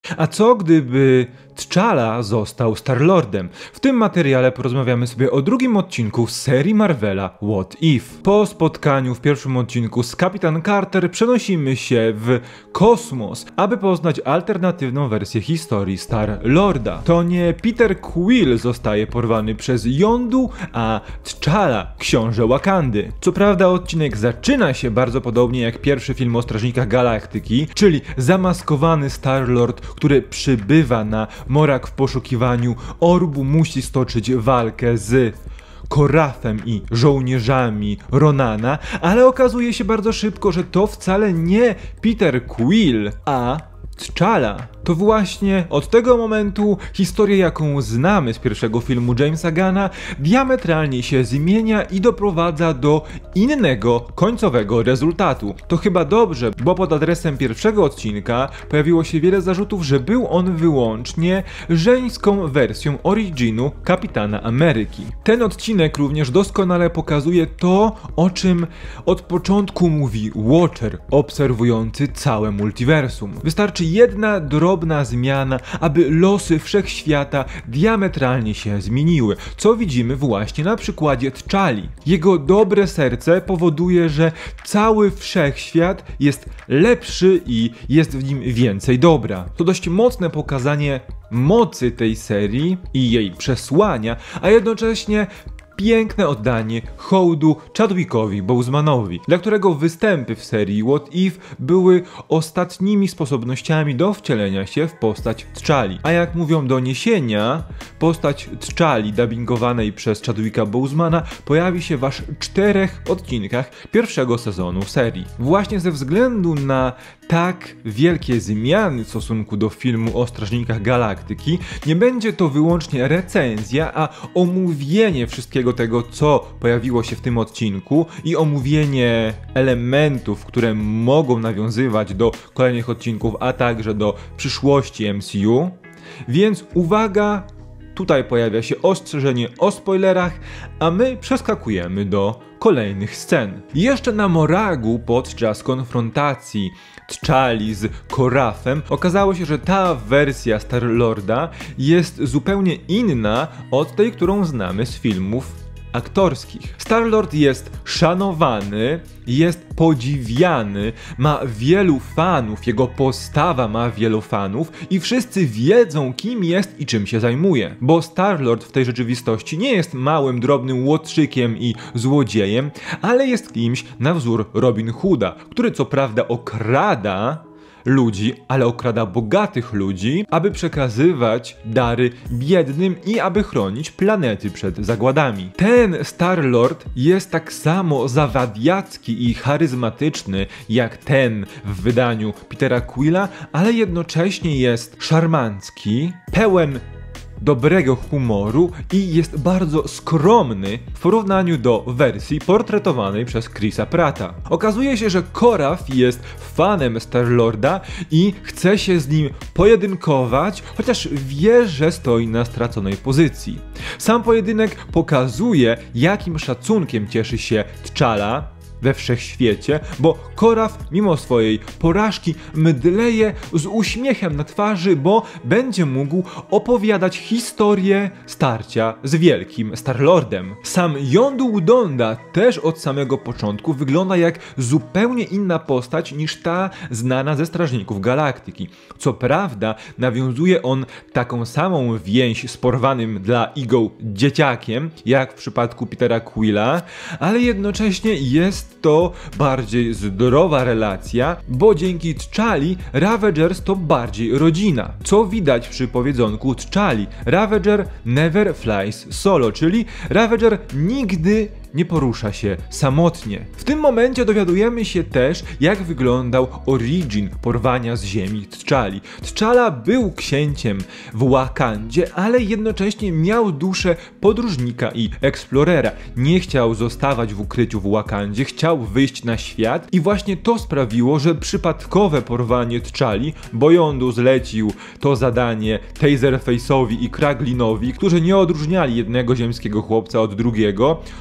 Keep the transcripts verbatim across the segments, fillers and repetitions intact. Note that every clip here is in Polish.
A co gdyby T'Challa został Star-Lordem? W tym materiale porozmawiamy sobie o drugim odcinku z serii Marvela What If. Po spotkaniu w pierwszym odcinku z Kapitan Carter przenosimy się w kosmos, aby poznać alternatywną wersję historii Star-Lorda. To nie Peter Quill zostaje porwany przez Yondu, a T'Challa, książę Wakandy. Co prawda odcinek zaczyna się bardzo podobnie jak pierwszy film o Strażnikach Galaktyki, czyli zamaskowany Star-Lord, który przybywa na Morak w poszukiwaniu orbu, musi stoczyć walkę z Korafem i żołnierzami Ronana, ale okazuje się bardzo szybko, że to wcale nie Peter Quill, a T'Challa. To właśnie od tego momentu historia, jaką znamy z pierwszego filmu Jamesa Gunna, diametralnie się zmienia i doprowadza do innego, końcowego rezultatu. To chyba dobrze, bo pod adresem pierwszego odcinka pojawiło się wiele zarzutów, że był on wyłącznie żeńską wersją originu Kapitana Ameryki. Ten odcinek również doskonale pokazuje to, o czym od początku mówi Watcher, obserwujący całe multiversum. Wystarczy jedna drobna zmiana, aby losy wszechświata diametralnie się zmieniły, co widzimy właśnie na przykładzie T'Challi. Jego dobre serce powoduje, że cały wszechświat jest lepszy i jest w nim więcej dobra. To dość mocne pokazanie mocy tej serii i jej przesłania, a jednocześnie piękne oddanie hołdu Chadwickowi Bosemanowi, dla którego występy w serii What If były ostatnimi sposobnościami do wcielenia się w postać T'Challi. A jak mówią doniesienia, postać T'Challi dubbingowanej przez Chadwicka Bosemana pojawi się w aż czterech odcinkach pierwszego sezonu serii. Właśnie ze względu na tak wielkie zmiany w stosunku do filmu o Strażnikach Galaktyki, nie będzie to wyłącznie recenzja, a omówienie wszystkiego tego, co pojawiło się w tym odcinku i omówienie elementów, które mogą nawiązywać do kolejnych odcinków, a także do przyszłości M C U. Więc uwaga, tutaj pojawia się ostrzeżenie o spoilerach, a my przeskakujemy do kolejnych scen. Jeszcze na Moragu podczas konfrontacji T'Challi z Korafem okazało się, że ta wersja Star-Lorda jest zupełnie inna od tej, którą znamy z filmów aktorskich. Star-Lord jest szanowany, jest podziwiany, ma wielu fanów, jego postawa ma wielu fanów i wszyscy wiedzą, kim jest i czym się zajmuje. Bo Star-Lord w tej rzeczywistości nie jest małym, drobnym łotrzykiem i złodziejem, ale jest kimś na wzór Robin Hooda, który co prawda okrada ludzi, ale okrada bogatych ludzi, aby przekazywać dary biednym i aby chronić planety przed zagładami. Ten Star-Lord jest tak samo zawadiacki i charyzmatyczny jak ten w wydaniu Petera Quilla, ale jednocześnie jest szarmancki, pełen dobrego humoru i jest bardzo skromny w porównaniu do wersji portretowanej przez Chrisa Pratta. Okazuje się, że Koraf jest fanem Star-Lorda i chce się z nim pojedynkować, chociaż wie, że stoi na straconej pozycji. Sam pojedynek pokazuje, jakim szacunkiem cieszy się T'Challa we wszechświecie, bo Koraf mimo swojej porażki mdleje z uśmiechem na twarzy, bo będzie mógł opowiadać historię starcia z wielkim Star-Lordem. Sam Yondu Udonda też od samego początku wygląda jak zupełnie inna postać niż ta znana ze Strażników Galaktyki. Co prawda nawiązuje on taką samą więź z porwanym dla Ego dzieciakiem, jak w przypadku Petera Quilla, ale jednocześnie jest to bardziej zdrowa relacja, bo dzięki T'Challi Ravagers to bardziej rodzina. Co widać przy powiedzonku T'Challi: Ravager never flies solo, czyli Ravager nigdy nie porusza się samotnie. W tym momencie dowiadujemy się też, jak wyglądał origin porwania z ziemi T'Challi. T'Challa był księciem w Wakandzie, ale jednocześnie miał duszę podróżnika i eksplorera. Nie chciał zostawać w ukryciu w Wakandzie, chciał wyjść na świat i właśnie to sprawiło, że przypadkowe porwanie T'Challi, bo Yondu zlecił to zadanie Taserface'owi i Kraglinowi, którzy nie odróżniali jednego ziemskiego chłopca od drugiego, spowodowało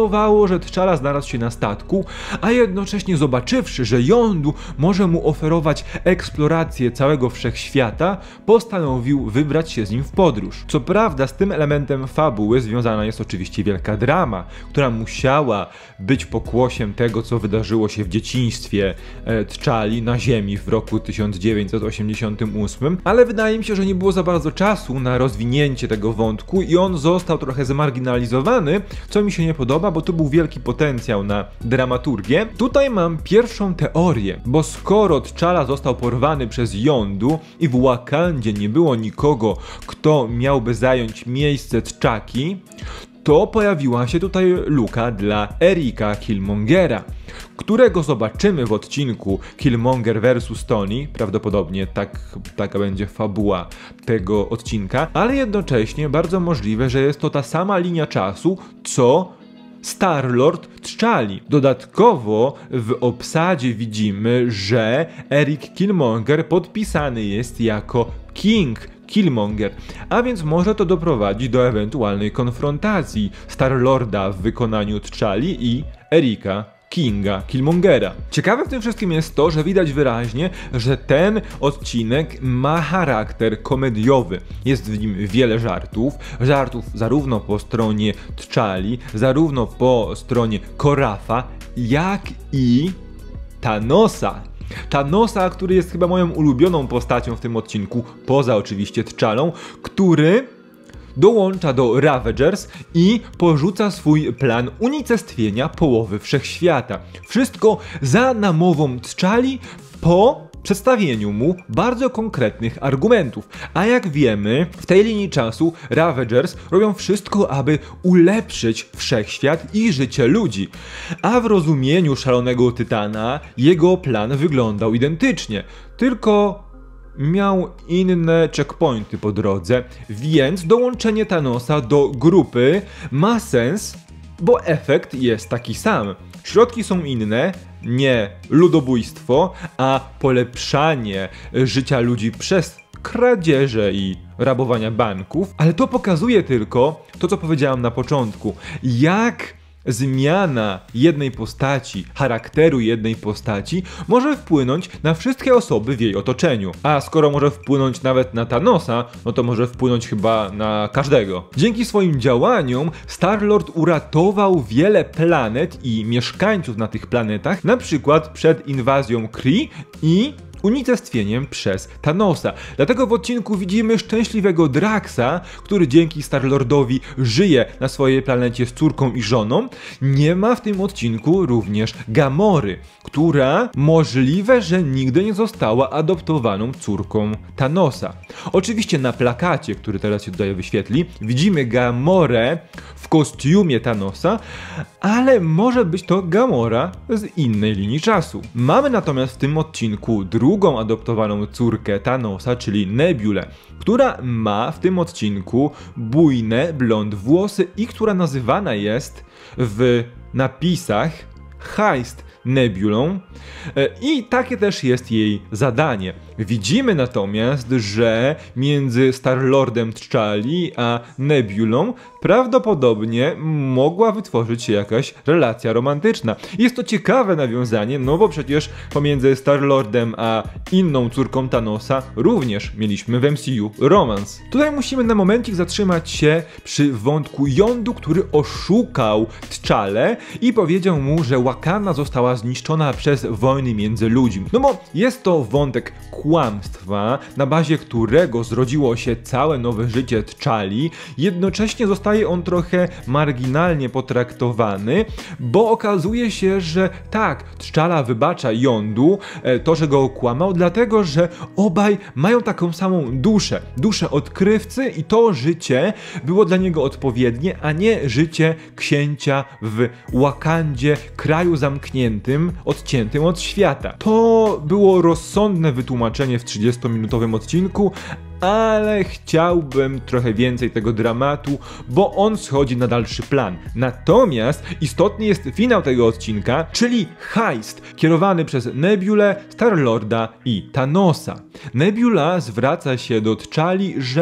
spowodowało, że T'Challa znalazł się na statku, a jednocześnie zobaczywszy, że Yondu może mu oferować eksplorację całego wszechświata, postanowił wybrać się z nim w podróż. Co prawda z tym elementem fabuły związana jest oczywiście wielka drama, która musiała być pokłosiem tego, co wydarzyło się w dzieciństwie T'Challi na Ziemi w roku tysiąc dziewięćset osiemdziesiątym ósmym, ale wydaje mi się, że nie było za bardzo czasu na rozwinięcie tego wątku i on został trochę zmarginalizowany, co mi się nie podoba, bo tu był wielki potencjał na dramaturgię. Tutaj mam pierwszą teorię, bo skoro T'Challa został porwany przez Yondu i w Wakandzie nie było nikogo, kto miałby zająć miejsce T'Chaki, to pojawiła się tutaj luka dla Erika Killmongera, którego zobaczymy w odcinku Killmonger versus Tony, prawdopodobnie tak, taka będzie fabuła tego odcinka, ale jednocześnie bardzo możliwe, że jest to ta sama linia czasu, co Star-Lord T'Challi. Dodatkowo w obsadzie widzimy, że Erik Killmonger podpisany jest jako King Killmonger, a więc może to doprowadzić do ewentualnej konfrontacji Star-Lorda w wykonaniu T'Challi i Erika Kinga Killmongera. Ciekawe w tym wszystkim jest to, że widać wyraźnie, że ten odcinek ma charakter komediowy. Jest w nim wiele żartów, żartów zarówno po stronie T'Challi, zarówno po stronie Korafa, jak i Thanosa. Thanosa, który jest chyba moją ulubioną postacią w tym odcinku, poza oczywiście T'Challą, który dołącza do Ravagers i porzuca swój plan unicestwienia połowy wszechświata. Wszystko za namową T'Challi po przedstawieniu mu bardzo konkretnych argumentów. A jak wiemy, w tej linii czasu Ravagers robią wszystko, aby ulepszyć wszechświat i życie ludzi. A w rozumieniu szalonego Tytana jego plan wyglądał identycznie, tylko miał inne checkpointy po drodze, więc dołączenie Thanosa do grupy ma sens, bo efekt jest taki sam. Środki są inne, nie ludobójstwo, a polepszanie życia ludzi przez kradzieże i rabowania banków, ale to pokazuje tylko to, co powiedziałem na początku, jak zmiana jednej postaci, charakteru jednej postaci może wpłynąć na wszystkie osoby w jej otoczeniu. A skoro może wpłynąć nawet na Thanosa, no to może wpłynąć chyba na każdego. Dzięki swoim działaniom Star-Lord uratował wiele planet i mieszkańców na tych planetach, na przykład przed inwazją Kree i unicestwieniem przez Thanosa. Dlatego w odcinku widzimy szczęśliwego Draxa, który dzięki Star-Lordowi żyje na swojej planecie z córką i żoną. Nie ma w tym odcinku również Gamory, która możliwe, że nigdy nie została adoptowaną córką Thanosa. Oczywiście na plakacie, który teraz się tutaj wyświetli, widzimy Gamorę w kostiumie Thanosa, ale może być to Gamora z innej linii czasu. Mamy natomiast w tym odcinku drugą adoptowaną córkę Thanosa, czyli Nebulę, która ma w tym odcinku bujne blond włosy i która nazywana jest w napisach Heist Nebulą i takie też jest jej zadanie. Widzimy natomiast, że między Star-Lordem T'Challi a Nebulą prawdopodobnie mogła wytworzyć się jakaś relacja romantyczna. Jest to ciekawe nawiązanie, no bo przecież pomiędzy Star-Lordem a inną córką Thanosa również mieliśmy w M C U romans. Tutaj musimy na momencik zatrzymać się przy wątku Yondu, który oszukał T'Challę i powiedział mu, że Wakanda została zniszczona przez wojny między ludźmi. No bo jest to wątek kłamstwa, na bazie którego zrodziło się całe nowe życie T'Challi, jednocześnie zostaje on trochę marginalnie potraktowany, bo okazuje się, że tak, T'Challa wybacza Yondu to, że go okłamał, dlatego, że obaj mają taką samą duszę, duszę odkrywcy i to życie było dla niego odpowiednie, a nie życie księcia w Wakandzie, kraju zamkniętym, odciętym od świata. To było rozsądne wytłumaczenie w trzydziestominutowym odcinku, ale chciałbym trochę więcej tego dramatu, bo on schodzi na dalszy plan. Natomiast istotny jest finał tego odcinka, czyli heist, kierowany przez Nebulę, Star-Lorda i Thanosa. Nebula zwraca się do T'Challi, że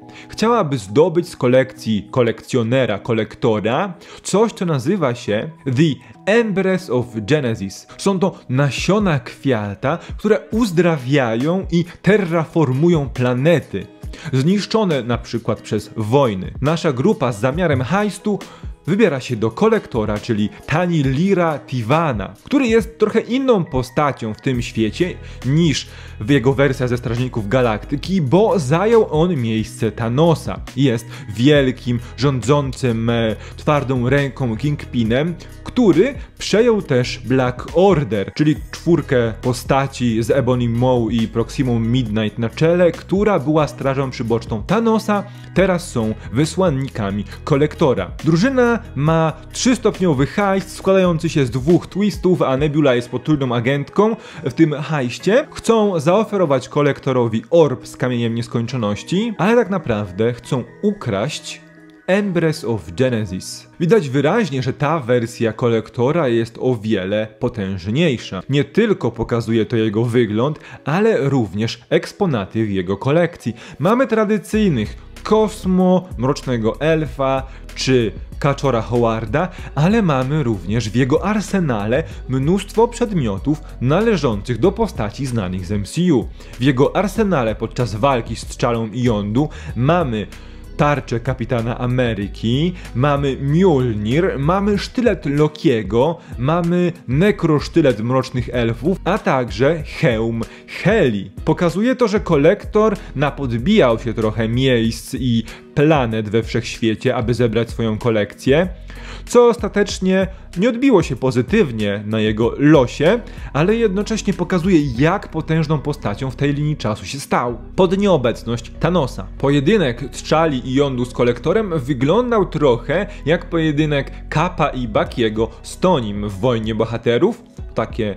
chciałaby zdobyć z kolekcji kolekcjonera, kolektora coś, co nazywa się The Embers of Genesis. Są to nasiona kwiata, które uzdrawiają i terraformują planety, zniszczone na przykład przez wojny. Nasza grupa z zamiarem hajstu wybiera się do kolektora, czyli Tanilira Tivana, który jest trochę inną postacią w tym świecie niż w jego wersja ze Strażników Galaktyki, bo zajął on miejsce Thanosa. Jest wielkim, rządzącym e, twardą ręką Kingpinem, który przejął też Black Order, czyli czwórkę postaci z Ebony Maw i Proximą Midnight na czele, która była strażą przyboczną Thanosa, teraz są wysłannikami kolektora. Drużyna ma trzystopniowy heist składający się z dwóch twistów, a Nebula jest potrójną agentką w tym hajście. Chcą zaoferować kolektorowi orb z kamieniem nieskończoności, ale tak naprawdę chcą ukraść Embers of Genesis. Widać wyraźnie, że ta wersja kolektora jest o wiele potężniejsza. Nie tylko pokazuje to jego wygląd, ale również eksponaty w jego kolekcji. Mamy tradycyjnych Kosmo, Mrocznego Elfa czy Kaczora Howarda, ale mamy również w jego arsenale mnóstwo przedmiotów należących do postaci znanych z M C U. W jego arsenale podczas walki z T'Challą i Yondu mamy tarczę Kapitana Ameryki, mamy Mjolnir, mamy sztylet Lokiego, mamy nekrosztylet Mrocznych Elfów, a także hełm Heli. Pokazuje to, że kolektor napodbijał się trochę miejsc i planet we wszechświecie, aby zebrać swoją kolekcję, co ostatecznie nie odbiło się pozytywnie na jego losie, ale jednocześnie pokazuje, jak potężną postacią w tej linii czasu się stał. Pod nieobecność Thanosa. Pojedynek T'Challi i Yondu z kolektorem wyglądał trochę jak pojedynek Capa i Bucky'ego z Tonim w Wojnie Bohaterów. Takie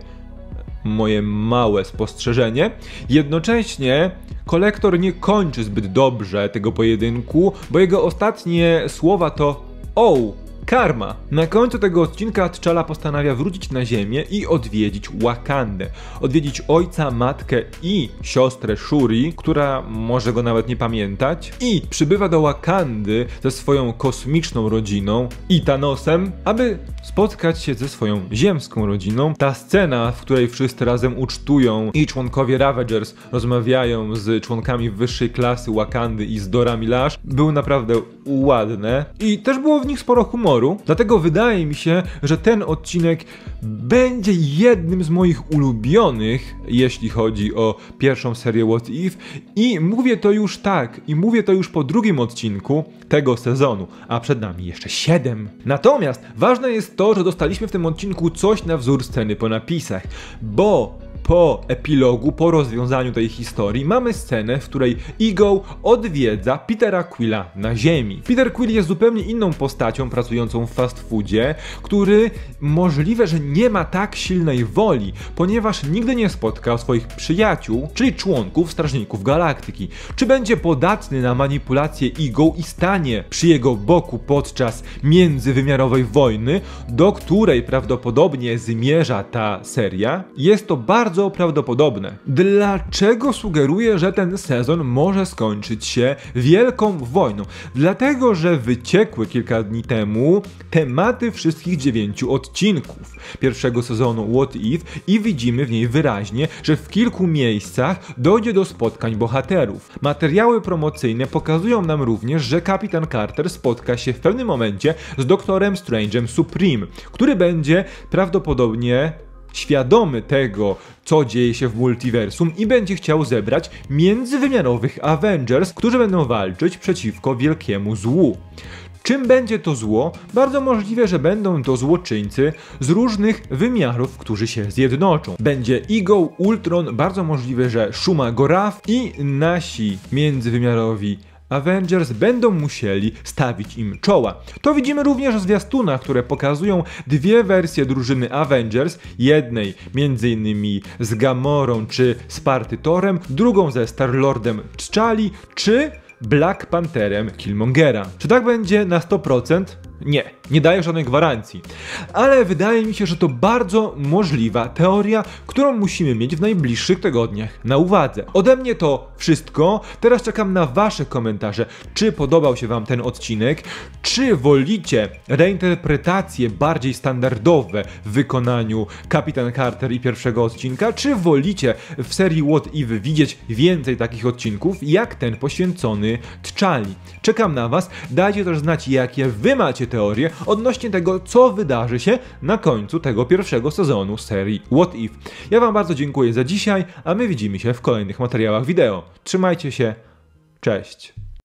moje małe spostrzeżenie. Jednocześnie kolektor nie kończy zbyt dobrze tego pojedynku, bo jego ostatnie słowa to "O, karma". Na końcu tego odcinka T'Challa postanawia wrócić na ziemię i odwiedzić Wakandę. Odwiedzić ojca, matkę i siostrę Shuri, która może go nawet nie pamiętać. I przybywa do Wakandy ze swoją kosmiczną rodziną i Thanosem, aby spotkać się ze swoją ziemską rodziną. Ta scena, w której wszyscy razem ucztują i członkowie Ravagers rozmawiają z członkami wyższej klasy Wakandy i z Dora Milaje, były naprawdę ładne i też było w nich sporo humoru. Dlatego wydaje mi się, że ten odcinek będzie jednym z moich ulubionych, jeśli chodzi o pierwszą serię What If, i mówię to już tak, i mówię to już po drugim odcinku tego sezonu, a przed nami jeszcze siedem. Natomiast ważne jest to, że dostaliśmy w tym odcinku coś na wzór sceny po napisach, bo po epilogu, po rozwiązaniu tej historii mamy scenę, w której Ego odwiedza Petera Quilla na ziemi. Peter Quill jest zupełnie inną postacią pracującą w fast foodzie, który możliwe, że nie ma tak silnej woli, ponieważ nigdy nie spotkał swoich przyjaciół, czyli członków Strażników Galaktyki. Czy będzie podatny na manipulację Ego i stanie przy jego boku podczas międzywymiarowej wojny, do której prawdopodobnie zmierza ta seria? Jest to bardzo prawdopodobne. Dlaczego sugeruję, że ten sezon może skończyć się wielką wojną? Dlatego, że wyciekły kilka dni temu tematy wszystkich dziewięciu odcinków pierwszego sezonu What If i widzimy w niej wyraźnie, że w kilku miejscach dojdzie do spotkań bohaterów. Materiały promocyjne pokazują nam również, że Kapitan Carter spotka się w pewnym momencie z Doktorem Strange'em Supreme, który będzie prawdopodobnie świadomy tego, co dzieje się w multiversum i będzie chciał zebrać międzywymiarowych Avengers, którzy będą walczyć przeciwko wielkiemu złu. Czym będzie to zło? Bardzo możliwe, że będą to złoczyńcy z różnych wymiarów, którzy się zjednoczą. Będzie Ego, Ultron, bardzo możliwe, że Shuma-Gorath i nasi międzywymiarowi Avengers będą musieli stawić im czoła. To widzimy również w zwiastunach, które pokazują dwie wersje drużyny Avengers, jednej między innymi z Gamorą czy Sparty-Torem, drugą ze Star-Lordem T'Challi czy Black Pantherem Killmongera. Czy tak będzie na sto procent? Nie. Nie daję żadnej gwarancji, ale wydaje mi się, że to bardzo możliwa teoria, którą musimy mieć w najbliższych tygodniach na uwadze. Ode mnie to wszystko. Teraz czekam na wasze komentarze. Czy podobał się wam ten odcinek? Czy wolicie reinterpretacje bardziej standardowe w wykonaniu Kapitan Carter i pierwszego odcinka? Czy wolicie w serii What If widzieć więcej takich odcinków, jak ten poświęcony T'Challi? Czekam na was. Dajcie też znać, jakie wy macie teorie odnośnie tego, co wydarzy się na końcu tego pierwszego sezonu serii What If. Ja wam bardzo dziękuję za dzisiaj, a my widzimy się w kolejnych materiałach wideo. Trzymajcie się, cześć!